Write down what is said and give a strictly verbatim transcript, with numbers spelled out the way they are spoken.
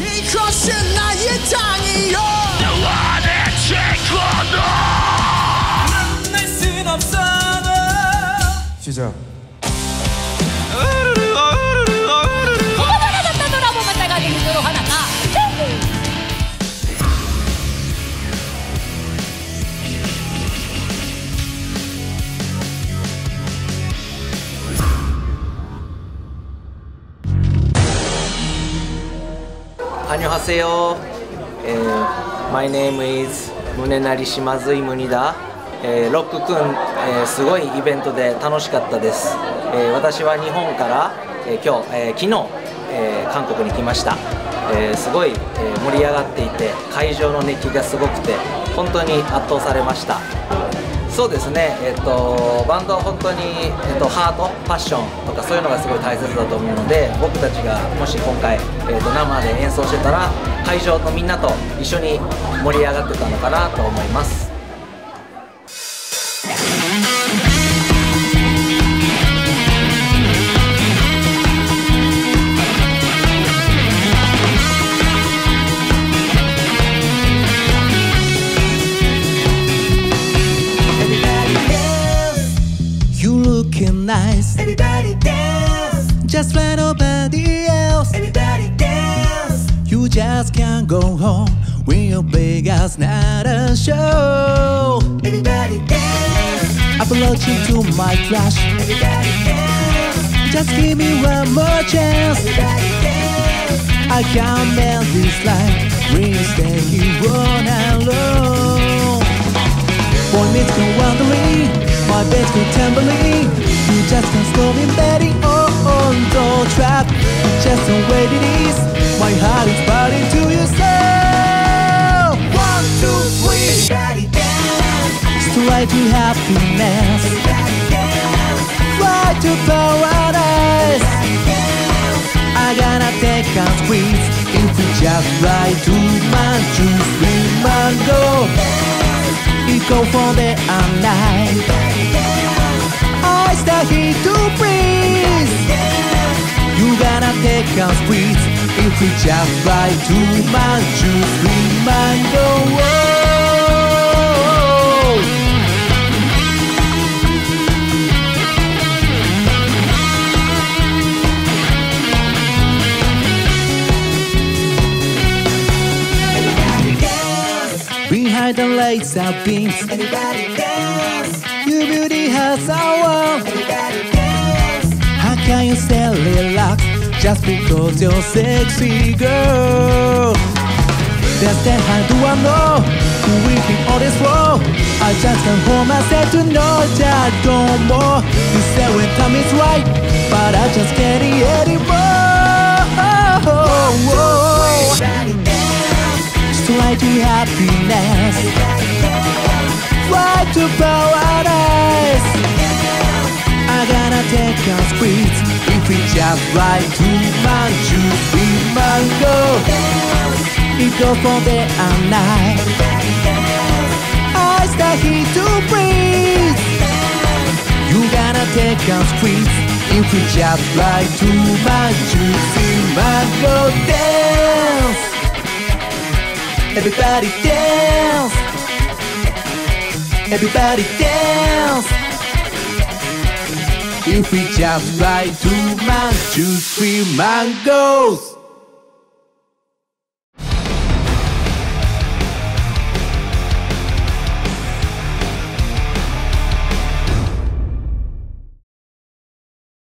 이것은 나의 땅이요 너와의 최고도 만날 순 없어 시작. 안녕하세요. 에, My name is 宗成島津井宗だ。えー、ロックくん、えー、すごいイベントで楽しかったです。えー、私は日本から、えー、今日、えー、昨日、えー、韓国に来ました。えー、すごい、えー、盛り上がっていて会場の熱気がすごくて本当に圧倒されました。そうですね、えー、とバンドは本当に、えー、とハート、パッションとかそういうのがすごい大切だと思うので僕たちがもし今回、えー、と生で演奏してたら会場のみんなと一緒に盛り上がってたのかなと思います。 Nice. Everybody dance, just like nobody else. Everybody dance. You just can't go home when your big ass not a show. Everybody dance. Approaching to my crush. Everybody dance. Just give me one more chance. Everybody dance. I can't bear this life. We stay here all alone. Boy meets go wandering. My bed's go tumbling. You just can't stop me betting on the trap. Just the way it is. My heart is burning to your soul. One, two, three. Everybody dance. Straight to happiness. Everybody dance. Fly to paradise. Everybody dance. I gotta take a squeeze. If we just ride to my juice, we might go. It go for day and night. I start here to breathe. You gotta take a squeeze. If we just ride too much, we might go. Everybody dance. Behind the lights are beams. Everybody dance. Your beauty has our. Everybody dance. How can you say relax just because you're sexy girl? That's that how do I know who will keep all this flow? I just can't hold myself to know that no more. You say when time is right, but I just can't hear anymore. Everybody dance. Straight to happiness. Fly to paradise. I gotta take a squeeze. If we just ride too much, we might go. It goes for day and night. I start here to breathe. You gotta take a squeeze. If we just ride too much, we might go dance. Everybody dance. Everybody dance. If we just ride too much, juice, three mangoes.